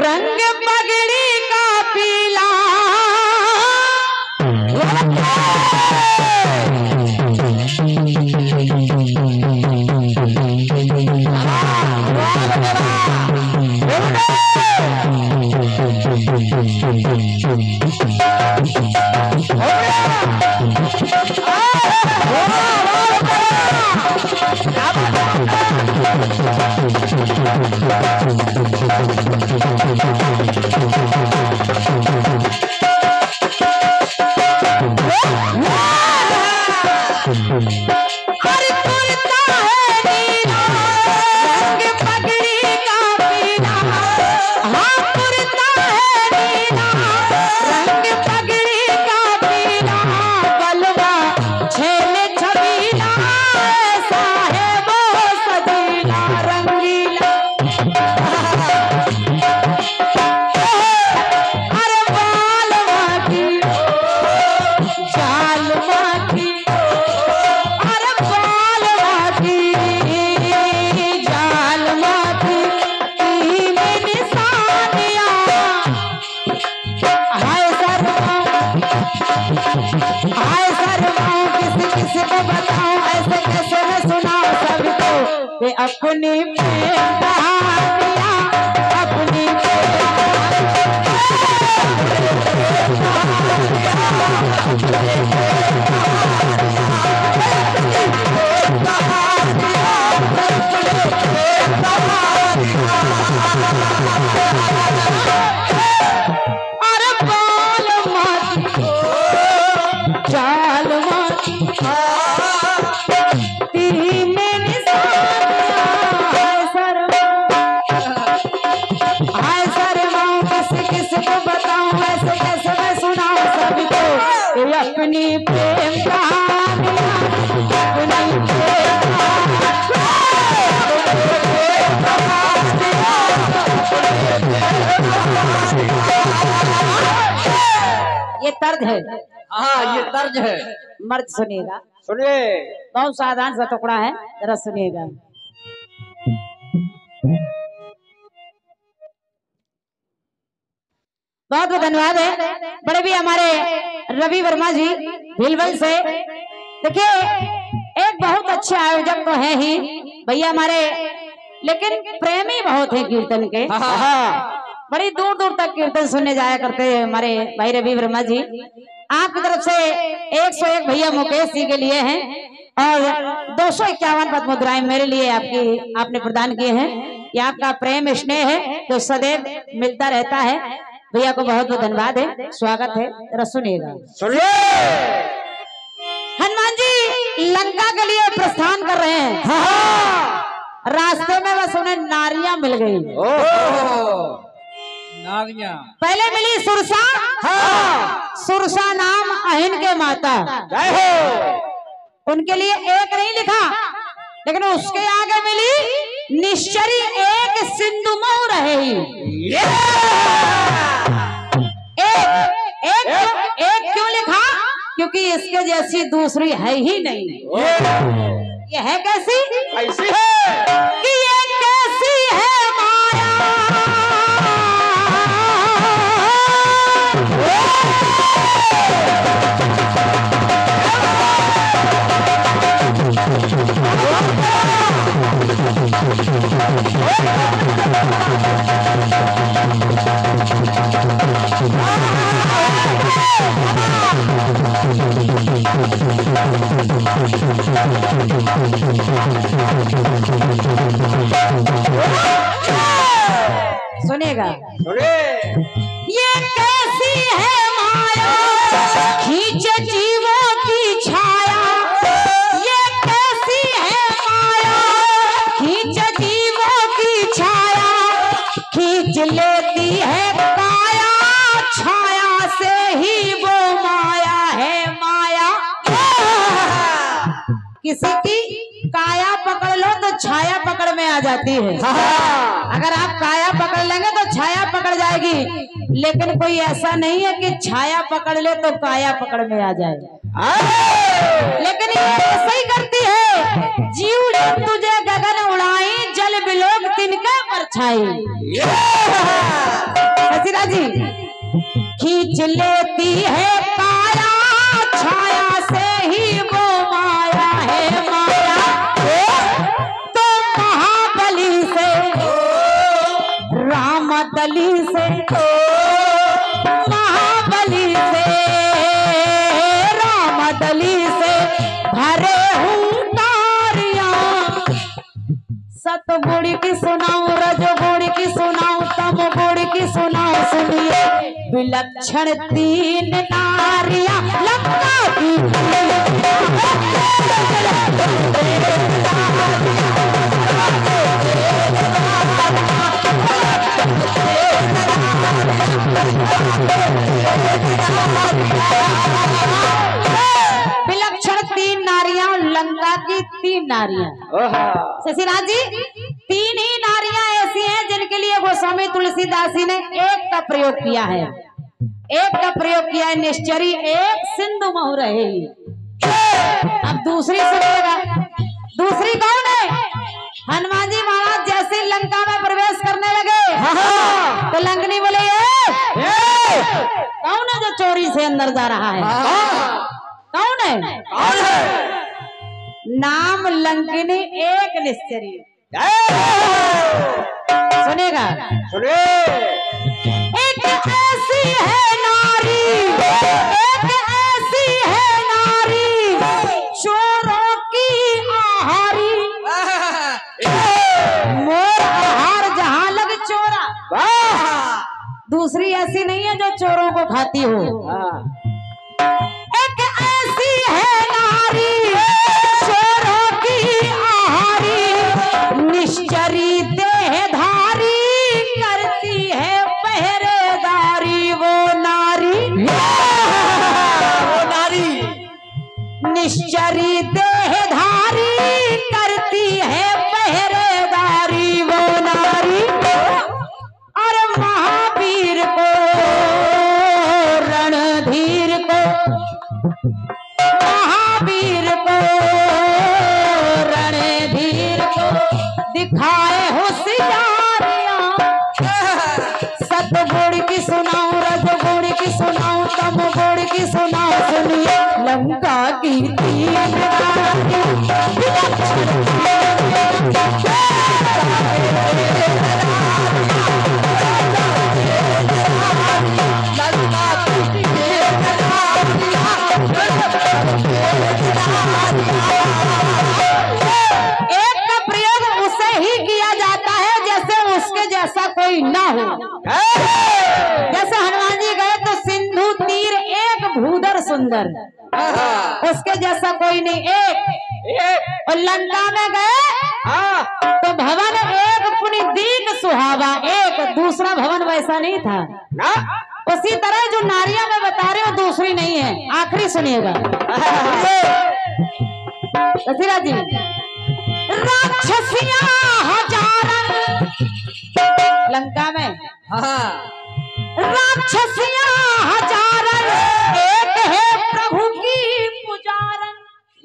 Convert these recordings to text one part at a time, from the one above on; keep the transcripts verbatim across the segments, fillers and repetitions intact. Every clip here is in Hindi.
रंग पगड़ी का पीला अपनी प्रेम कहानियां अपनी अरे बाल माटी चाल माटी अपनी प्रेम कहानियां अपनी ये तर्ज है। हाँ ये तर्ज है। मर्द सुनिएगा, सुनिए। बहुत साधारण सा टुकड़ा है, जरा सुनिएगा। बहुत बहुत धन्यवाद है बड़े भी हमारे रवि वर्मा जी भिलवल से। देखिए एक बहुत अच्छे आयोजक तो है ही भैया हमारे, लेकिन प्रेमी बहुत है कीर्तन के। बड़ी दूर दूर तक कीर्तन सुनने जाया करते हैं हमारे भाई रवि वर्मा जी। आपकी तरफ से एक सौ एक भैया मुकेश जी के लिए हैं और दो सौ इक्यावन पद मुद्राएं मेरे लिए आपकी आपने प्रदान किए हैं। ये आपका प्रेम स्नेह है जो सदैव मिलता रहता है। भैया को बहुत बहुत धन्यवाद है, स्वागत है। जरा सुनिएगा। सुनिए। हनुमान जी लंका के लिए प्रस्थान कर रहे हैं। हाँ। रास्ते में बस उन्हें नारियां मिल गई। नारियां पहले मिली सुरसा। हाँ। सुरसा नाम अहिन के माता। उनके लिए एक नहीं लिखा, लेकिन उसके आगे मिली निश्चरी एक सिंधु मोह रहे। एक एक क्यों, एक क्यों लिखा? क्योंकि इसके जैसी दूसरी है ही नहीं। ये है कैसी? ऐसी है कि ये कैसी है माया। सुनेगा। ये कैसी है माया खींचे जीवों की छाया। ये कैसी है माया खींचे जीवों की छाया। खींच लेती है काया छाया से ही वो माया है माया। किसी की काया पकड़ लो तो छाया पकड़ में आ जाती है। अगर आप काया पकड़ लेंगे तो छाया पकड़ जाएगी, लेकिन कोई ऐसा नहीं है कि छाया पकड़ ले तो काया पकड़ में आ जाए। लेकिन ये ऐसा ही करती है। जीव ने तुझे गगन उड़ाई जल बिलोक तिनके परछाई। जी खींच लेती है काया छाया से ही वो माया है माया तो महाबली से रामदली से महाबली से रामदली से भरे हुंकारियां सतगुण की सुनाऊं रजगुण की सुनाऊं तमगुण की सुनाऊं सुनिए विलक्षण तीन नारियां लंका की विलक्षण तीन नारियां लंका की तीन नारियां। शशिराज जी तीन ही नारियां ऐसी हैं जिनके लिए गोस्वामी तुलसीदास जी ने एक का प्रयोग किया है एक का प्रयोग किया है निश्चरी एक सिंधु महु रहेगी। अब दूसरी सुनिएगा दूसरी कौन है हनुमान जी महाराज जैसे लंका में प्रवेश करने लगे तो लंकनी बोले ये कौन है जो चोरी से अंदर जा रहा है कौन है कौन है नाम लंकिनी एक निश्चरी सुनेगा सुने एक ऐसी है नारी एक ऐसी है नारी चोरों की आहारी मोर आहार जहां लग चोरा दूसरी ऐसी नहीं है जो चोरों को खाती हो एक ऐसी है नारी चोरों की आहारी निश्चरी देहधारी करती है पहरेदारी वो नारी वो नारी निश्चरी देहधारी करती है पहरेदारी वो नारी और महावीर को रणधीर को महावीर को रणधीर को दिखाए होशियारियां सतगुण की सुनाऊं रजगुण की सुनाऊं तमगुण की सुनाऊं सुनिए लंका की तीन एक का प्रयोग उसे ही किया जाता है जैसे उसके जैसा कोई ना हो जैसे हनुमान जी गए तो सिंधु तीर एक भूधर सुंदर उसके जैसा कोई नहीं एक और लंका में गए तो भवन एक पुनि दीन सुहावा एक दूसरा भवन वैसा नहीं था उसी तरह जो नारियां मैं बता रहे हो दूसरी नहीं है आखिरी सुनिएगा शशिराज जी राक्षसियां हजारन लंका में राक्षसियां हजारन एक है प्रभु की पुजारन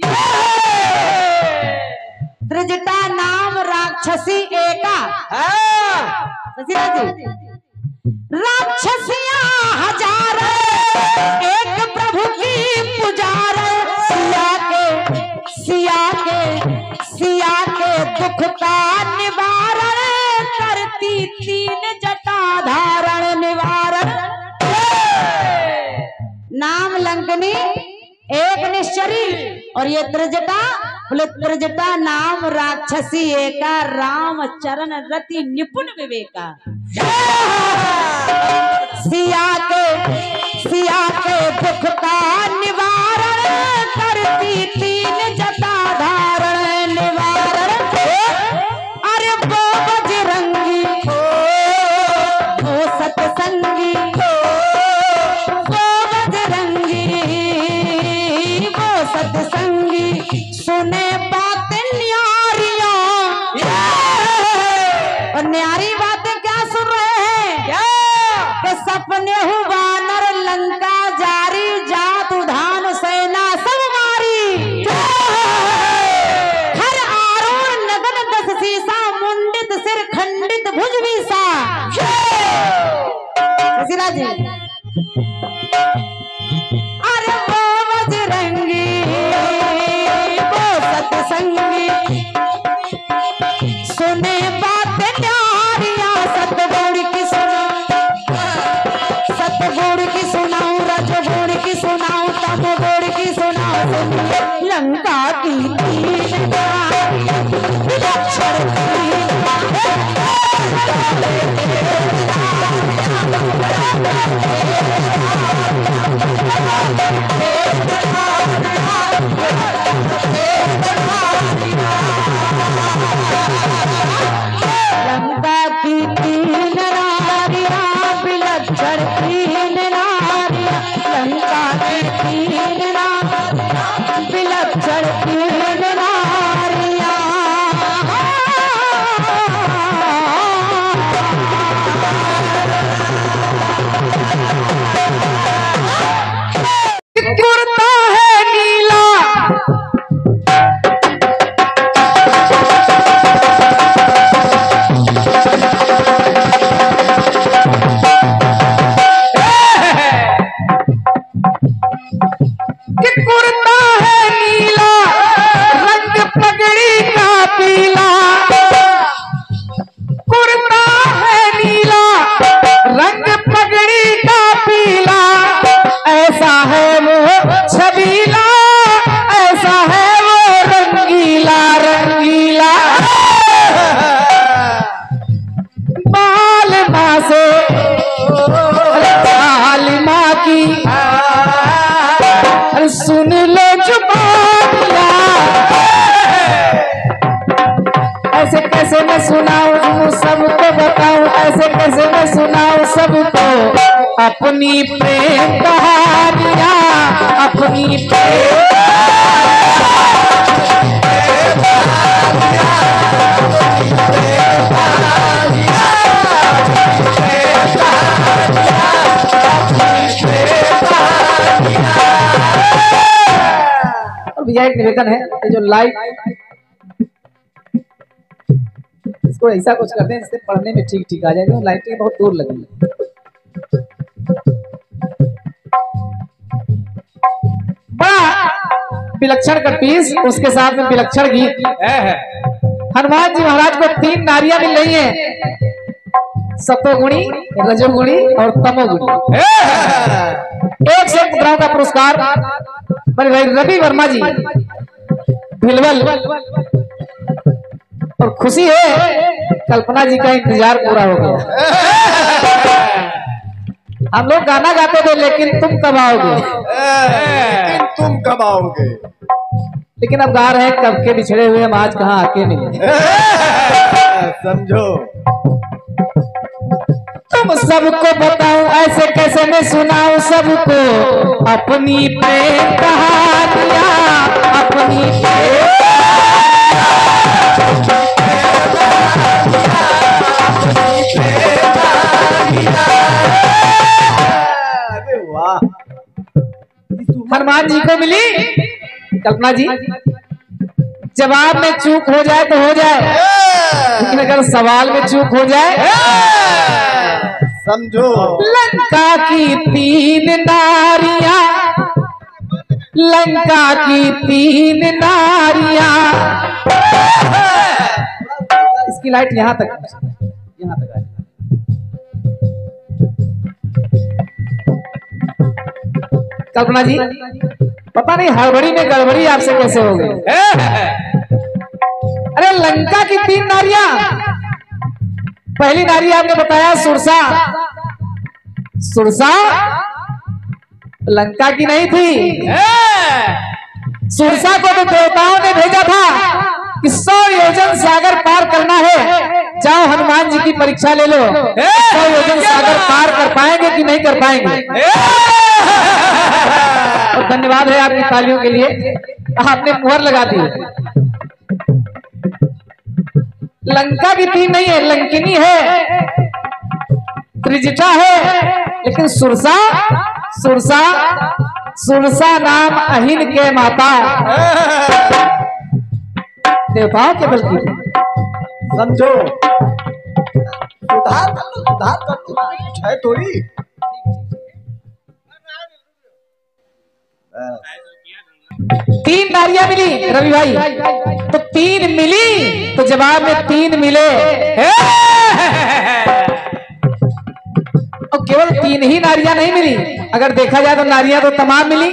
त्रिजटा नाम राक्षसी एका शशिराज जी राक्षसियां हजारन एक प्रभु की पुजारन सिया के सिया के सिया के दुख का निवारण करती तीन जटा धारण निवारण नाम लंकनी एक निश्चरी और ये त्रिजटा बोले त्रिजटा नाम राक्षसी एका राम चरण रति निपुण विवेका सिया के सिया के दुख का निवारण करती तीन जटा धारण निवारण अरे वो बजरंगी वो सत्संगी वो बजरंगी वो सत्संगी सुने बात न्यारियां और न्यारी बातें क्या सुन रहे हैं क्या कि सपने हुआ नर लंका जारी जात उधान सेना सब मारी तुलसीदास जी। अरे वो बजरंगी वो सत्संगी सुने बात न्यारिया सतगुण की सुनाऊं सतगुण की सुनाऊं रजगुण की सुनाऊं तमगुण की सुनाऊं सुन लंका की तीन अक्षर लंका की तीन नारियां विलक्षण तीन नारियां लंका की तीन नारियां विलक्षण तीन नारियां कुर्ता है नीला कि कुर्ता है नीला रंग पगड़ी का पीला कुर्ता है नीला रंग पगड़ी का पीला ऐसा है वो छबीला ऐसा है वो रंगीला रंगीला बाल माँ से बाल माँ की सुन लो जुबानिया ऐसे कैसे मैं सुनाऊं सबको बताऊं ऐसे कैसे मैं सुनाऊं सबको अपनी प्रेम कहानियां अपनी प्रेम भैया एक निवेदन है ये जो लाइट इसको ऐसा कुछ करते हैं जिससे पढ़ने में ठीक ठीक आ जाएगा लाइटें बहुत दूर लगेंगी बड़ा विलक्षण का पीस उसके साथ में विलक्षण गीत हनुमान जी महाराज को तीन नारियां मिल रही हैं सतोगुणी रजोगुणी और तमोगुणी एक से मुद्राओं का पुरस्कार रवि वर्मा जी भिलवल और खुशी है कल्पना जी का इंतजार पूरा हो गया हम लोग गाना गाते थे लेकिन तुम कब आओगे लेकिन तुम कब आओगे लेकिन अब गा रहे हैं कब के बिछड़े हुए हम आज कहाँ आके मिले समझो तुम सबको बताऊं ऐसे कैसे मैं सुनाऊं सबको अपनी प्रेम कहानियां अपनी प्रेम अरे वाह हनुमान जी को मिली कल्पना जी जवाब में चूक हो जाए तो हो जाए लेकिन अगर सवाल में चूक हो जाए समझो लंका की तीन नारियां लंका की तीन नारियां इसकी लाइट यहाँ तक यहाँ तक आ कल्पना जी पता नहीं हड़बड़ी में गड़बड़ी आपसे कैसे हो गई अरे लंका की तीन नारियां पहली नारी आपने बताया सुरसा सुरसा लंका की नहीं थी सुरसा को तो देवताओं ने भेजा था कि सौ योजन सागर पार करना है जाओ हनुमान जी की परीक्षा ले लो सौ योजन सागर पार कर पाएंगे कि नहीं कर पाएंगे और धन्यवाद है आपकी तालियों के लिए आपने मुहर लगा दी लंका की तीन नहीं है लंकिनी है त्रिजटा है लेकिन सुरसा सुरसा सुरसा नाम अहिन के माता देवताओं के बल की समझो सुधार कर लो सुधार कर लो कुछ है थोड़ी तीन नारियां मिली रवि भाई, तो तीन मिली तो जवाब में तीन मिले और केवल तीन ही नारियां नहीं मिली। अगर देखा जाए तो नारियां तो तमाम मिली,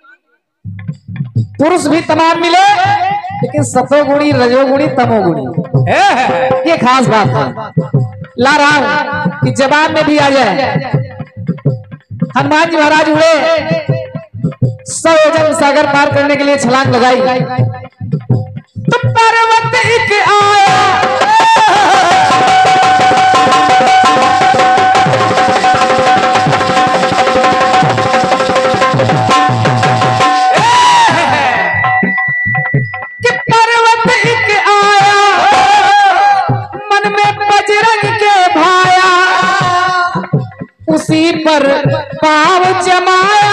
पुरुष भी तमाम मिले, लेकिन सतोगुणी रजोगुणी तमोगुणी, ये खास बात है। ला रहा हूं कि जवाब में भी आ जाए। हनुमान जी महाराज हुए सौ योजन सागर पार करने के लिए छलांग लगाई, तो पर्वत एक आया कि पर्वत एक आया मन में बजरंग के भाया, उसी पर पाव जमाया,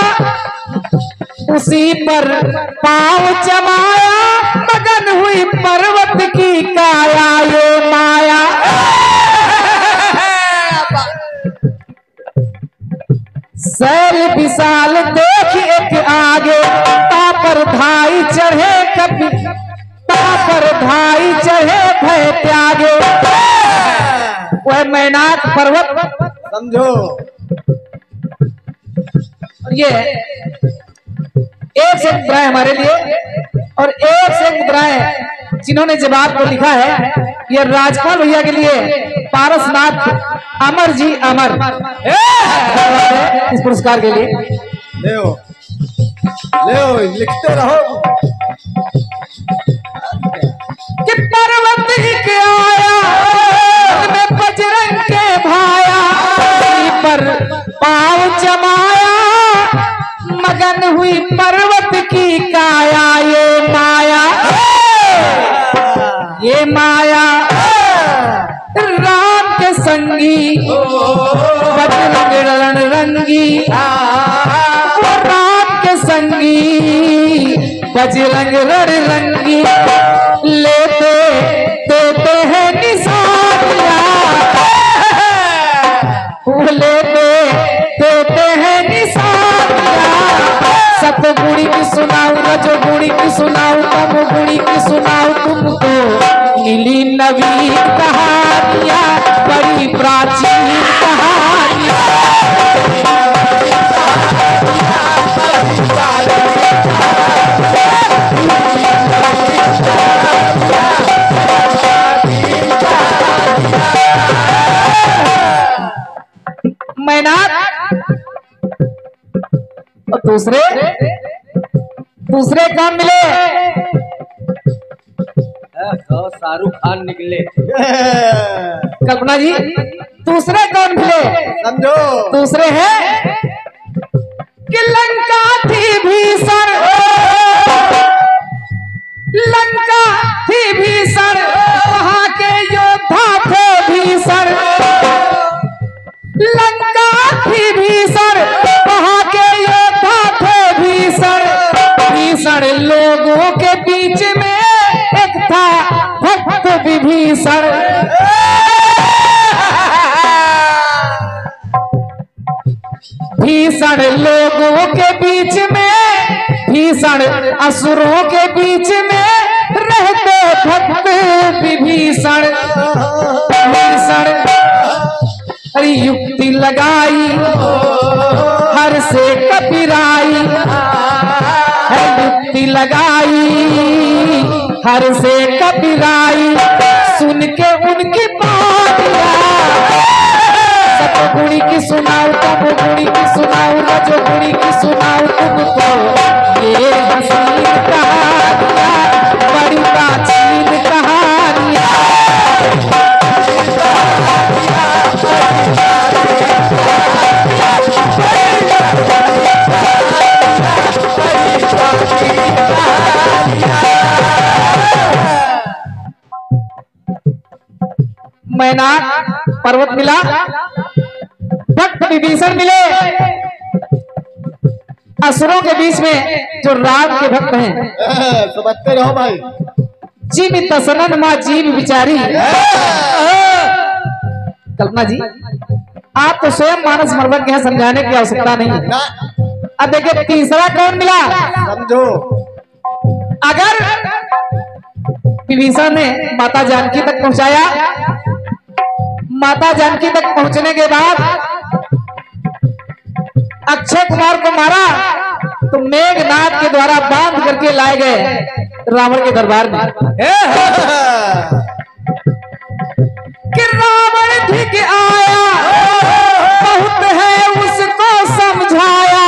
उसी पर पाव जमाया, मगन हुई पर्वत की काया ये माया। सैल विशाल देख एक आगे, ता पर धाई चढ़े कभी, ता पर धाई चढ़े भय त्यागे। वह मैनाक पर्वत समझो। ये एक से एक मुद्राएं हमारे लिए, और एक से एक मुद्राएं जिन्होंने जवाब को लिखा है, ये राजपाल भैया के लिए पारसनाथ अमर जी अमर इस पुरस्कार के लिए। ले ले लिखते रहो कि पर्वत एक आया में बजरंग के भाया, पर पाव जमाया, मगन हुई पर्वत की काया ये माया। ये माया राम के संगी बजरंग रण रंगी, राम के संगी बजरंग रण रंगी, लेते देते हैं निशानियां, लेते देते हैं निशानियां। सतगुणी की सुनाऊं, रजोगुणी की सुनाऊं, तमोगुणी की सुनाऊं तुमको, मिली नवीन कहानियां, बड़ी प्राचीन कहानियां। मैनाक और दूसरे दूसरे कौन मिले? शाहरुख खान निकले। कल्पना जी, दूसरे कौन मिले? समझो। दूसरे हैं कि लंका थी भीषण, लंका थी भीषण, वहां के योद्धा थे भीषण। लंका थी भीषण, वहां के योद्धा थे भीषण। भीषण लोगों के बीच में एक था भक्त विभीषण। भीषण लोगों के बीच में, भीषण असुरों के बीच में रहते भक्त विभीषण। भीषण हरी युक्ति लगाई, हर से कपिराई, हर युक्ति लगाई, हर से कपिराई। सुन के उनकी बातियां, सतगुणी की सुनाऊं, तमोगुणी की सुनाऊं, रजोगुणी की सुनाऊं तुमको, ये हसीन कहानियां, बड़ी प्राचीन कहानियां। मैनाक पर्वत मिला, भक्त विभीषण मिले, असुरों के बीच में जो राम के भक्त हैं। समझते रहो भाई। जीव तसनन माँ जीव बिचारी। कल्पना जी, आप तो स्वयं मानस मर्दज्ञ हैं, समझाने की आवश्यकता नहीं है। अब देखिए तीसरा कौन मिला। समझो अगर विभीषण ने माता जानकी तक पहुंचाया, माता जानकी तक पहुंचने के बाद अक्षय कुमार को मारा तो मेघनाथ के द्वारा बांध करके लाए गए रावण के दरबार में। कि रावण ठीक आया बहुत है उसको समझाया,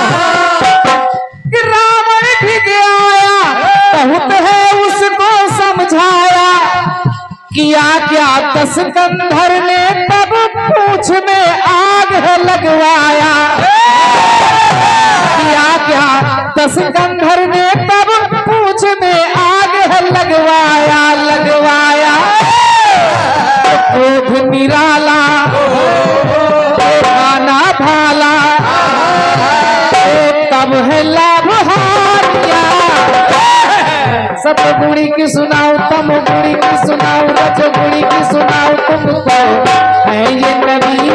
कि रावण ठीक आया बहुत है उसको समझाया, किया क्या दस कंधर ने तब पूछ में आग लगवाया, किया क्या दस कंधर ने तब पूछ में आग लगवाया लगवाया। क्रोध निराला खाना भाला तब है लाभ हारिया। सतगुणी की सुनाओ तमगुणी की सुनाओ रजगुणी की सुनाओ तुमको है ये नबी